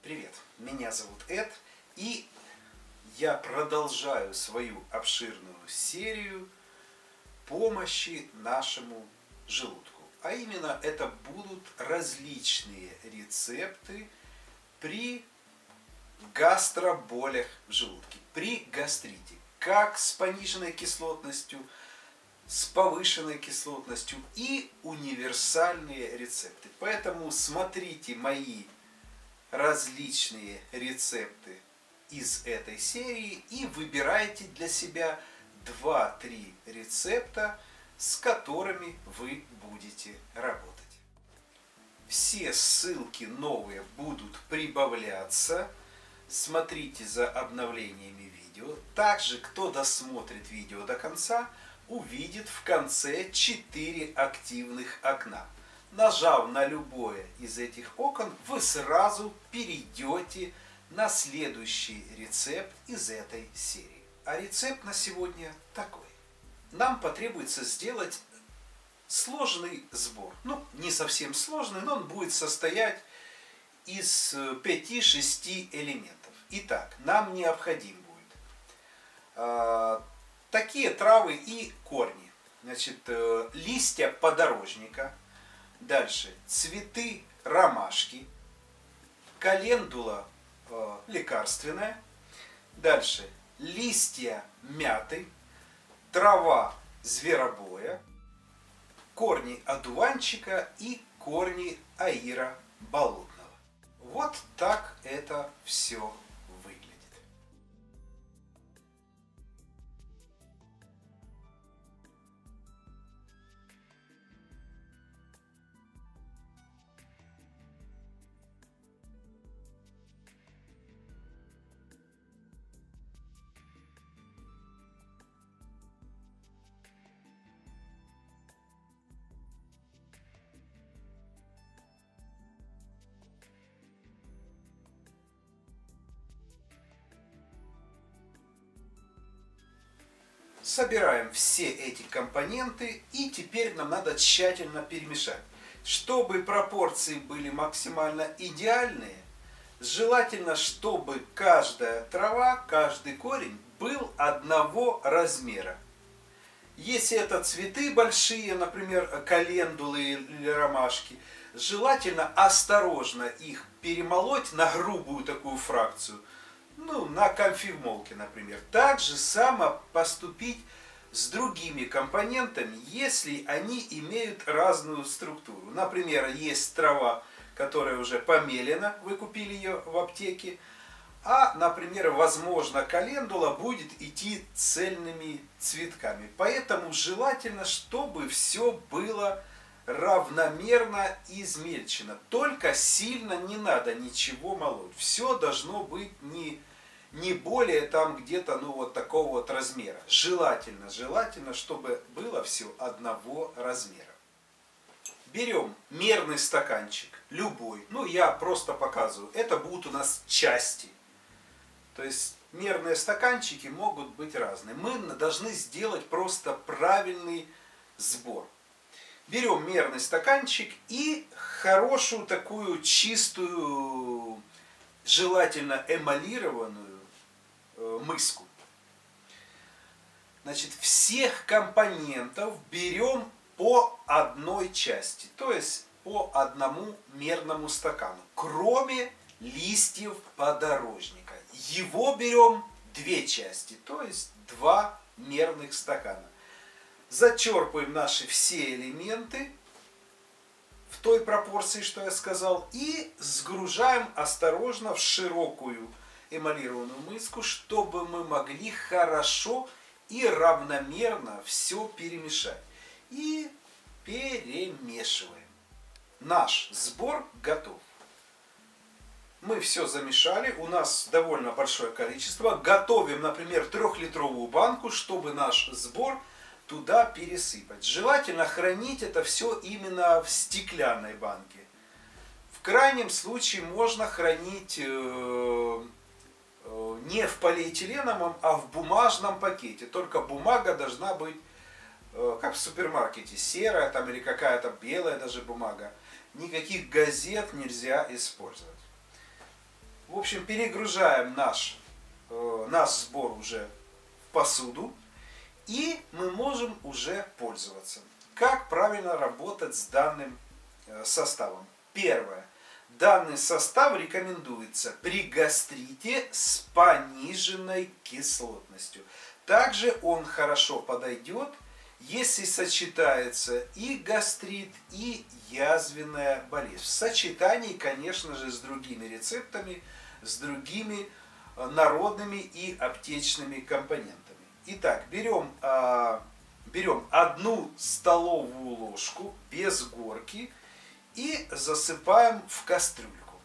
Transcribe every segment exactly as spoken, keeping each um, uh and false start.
Привет, меня зовут Эд, и я продолжаю свою обширную серию помощи нашему желудку. А именно это будут различные рецепты при гастроболях в желудке, при гастрите, как с пониженной кислотностью, с повышенной кислотностью и универсальные рецепты. Поэтому смотрите мои различные рецепты из этой серии и выбирайте для себя два-три рецепта, с которыми вы будете работать. Все ссылки новые будут прибавляться. Смотрите за обновлениями видео. Также, кто досмотрит видео до конца, увидит в конце четыре активных окна. Нажав на любое из этих окон, вы сразу перейдете на следующий рецепт из этой серии. А рецепт на сегодня такой. Нам потребуется сделать сложный сбор. Ну, не совсем сложный, но он будет состоять из пяти-шести элементов. Итак, нам необходим будет э, такие травы и корни. Значит, э, листья подорожника. Дальше цветы ромашки, календула э, лекарственная, дальше листья мяты, трава зверобоя, корни одуванчика и корни аира болотного. Вот так это все выглядит. Собираем все эти компоненты, и теперь нам надо тщательно перемешать. Чтобы пропорции были максимально идеальные, желательно, чтобы каждая трава, каждый корень был одного размера. Если это цветы большие, например, календулы или ромашки, желательно осторожно их перемолоть на грубую такую фракцию. Ну, на комфимолке, например. Так же само поступить с другими компонентами, если они имеют разную структуру. Например, есть трава, которая уже помелена, вы купили ее в аптеке, а, например, возможно, календула будет идти цельными цветками. Поэтому желательно, чтобы все было равномерно измельчено. Только сильно не надо ничего молоть. Все должно быть не, не более там где-то ну вот такого вот размера. Желательно, желательно, чтобы было все одного размера. Берем мерный стаканчик, любой. Ну, я просто показываю. Это будут у нас части. То есть мерные стаканчики могут быть разные. Мы должны сделать просто правильный сбор. Берем мерный стаканчик и хорошую такую чистую, желательно эмалированную э, миску. Значит, всех компонентов берем по одной части, то есть по одному мерному стакану, кроме листьев подорожника. Его берем две части, то есть два мерных стакана. Зачерпываем наши все элементы в той пропорции, что я сказал, и сгружаем осторожно в широкую эмалированную миску, чтобы мы могли хорошо и равномерно все перемешать. И перемешиваем. Наш сбор готов. Мы все замешали, у нас довольно большое количество. Готовим, например, трехлитровую банку, чтобы наш сбор туда пересыпать. Желательно хранить это все именно в стеклянной банке. В крайнем случае можно хранить э, э, не в полиэтиленовом, а в бумажном пакете. Только бумага должна быть, э, как в супермаркете, серая там, или какая-то белая даже бумага. Никаких газет нельзя использовать. В общем, перегружаем наш, э, наш сбор уже в посуду, и мы можем уже пользоваться. Как правильно работать с данным э, составом? Первое. Данный состав рекомендуется при гастрите с пониженной кислотностью. Также он хорошо подойдет, если сочетается и гастрит, и язвенная болезнь. В сочетании, конечно же, с другими рецептами, с другими народными и аптечными компонентами. Итак, берем, а, берем одну столовую ложку без горки и засыпаем в кастрюльку.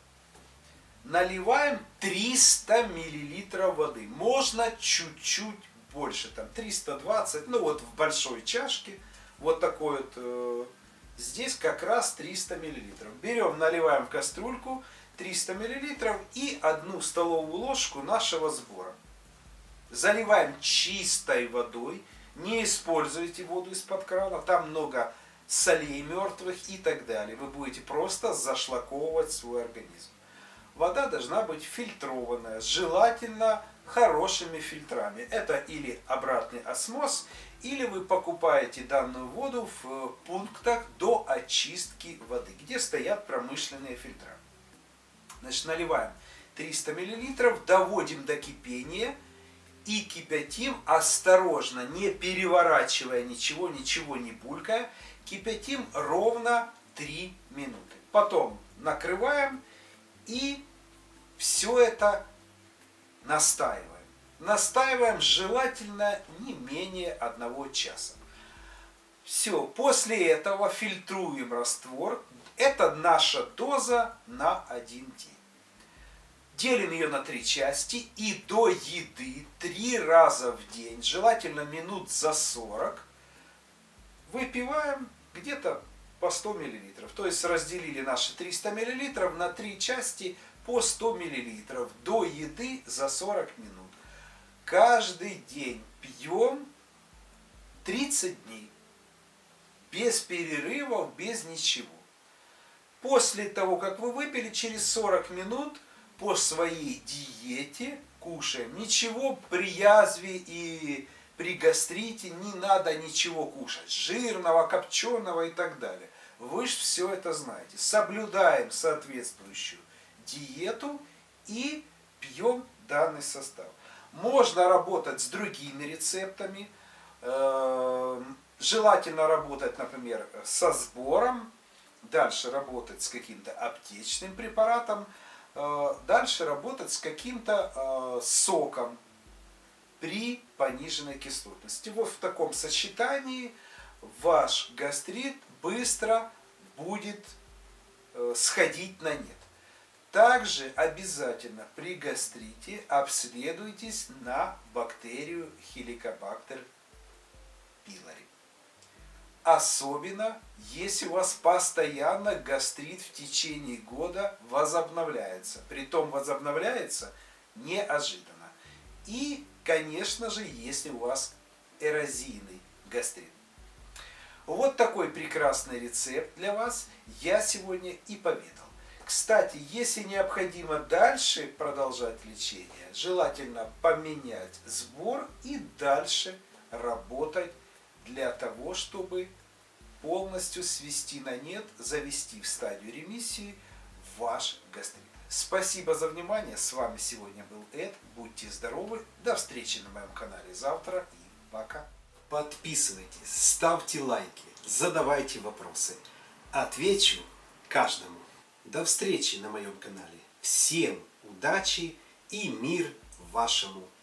Наливаем триста миллилитров воды. Можно чуть-чуть больше, там триста двадцать, ну вот в большой чашке, вот такой вот, э, здесь как раз триста миллилитров. Берем, наливаем в кастрюльку триста миллилитров и одну столовую ложку нашего сбора. Заливаем чистой водой, не используйте воду из-под крана, там много солей мертвых и так далее. Вы будете просто зашлаковывать свой организм. Вода должна быть фильтрованная, желательно хорошими фильтрами. Это или обратный осмоз, или вы покупаете данную воду в пунктах до очистки воды, где стоят промышленные фильтра. Значит, наливаем триста миллилитров, доводим до кипения и кипятим осторожно, не переворачивая ничего, ничего не булькая. Кипятим ровно три минуты. Потом накрываем и все это настаиваем. Настаиваем желательно не менее одного часа. Все, после этого фильтруем раствор. Это наша доза на один день. Делим ее на три части и до еды три раза в день, желательно минут за сорок, выпиваем где-то по сто миллилитров. То есть разделили наши триста миллилитров на три части по сто миллилитров до еды за сорок минут. Каждый день пьем тридцать дней. Без перерывов, без ничего. После того, как вы выпили, через сорок минут по своей диете кушаем. Ничего при язве и при гастрите не надо ничего кушать. Жирного, копченого и так далее. Вы же все это знаете. Соблюдаем соответствующую диету и пьем данный состав. Можно работать с другими рецептами. Желательно работать, например, со сбором. Дальше работать с каким-то аптечным препаратом. Дальше работать с каким-то соком при пониженной кислотности. Вот в таком сочетании ваш гастрит быстро будет сходить на нет. Также обязательно при гастрите обследуйтесь на бактерию Helicobacter pylori. Особенно, если у вас постоянно гастрит в течение года возобновляется. Притом возобновляется неожиданно. И, конечно же, если у вас эрозийный гастрит. Вот такой прекрасный рецепт для вас я сегодня и поведал. Кстати, если необходимо дальше продолжать лечение, желательно поменять сбор и дальше работать для того, чтобы полностью свести на нет, завести в стадию ремиссии ваш гастрит. Спасибо за внимание. С вами сегодня был Эд. Будьте здоровы. До встречи на моем канале завтра и пока. Подписывайтесь, ставьте лайки, задавайте вопросы. Отвечу каждому. До встречи на моем канале. Всем удачи и мир вашему